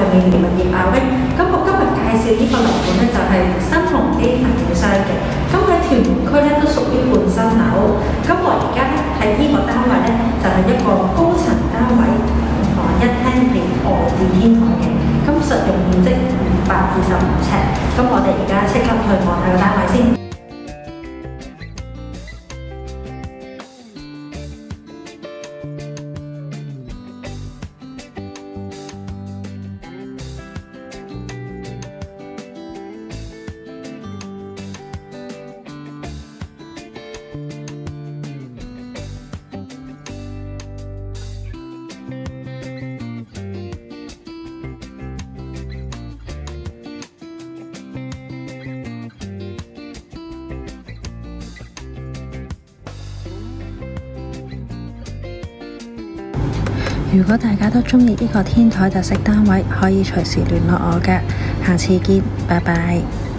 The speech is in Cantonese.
嘅移民業啊。咁我今日介紹呢個樓盤咧就係新鴻基發展商嘅，咁喺屯門區咧都屬於半新樓。咁我而家咧喺呢個單位咧就係一個高層單位，房一廳連外置天台嘅，咁實用面積525尺。咁我哋而家即刻去望下個單位先。 如果大家都鍾意呢個天台特色單位，可以隨時聯絡我㗎。下次見，拜拜。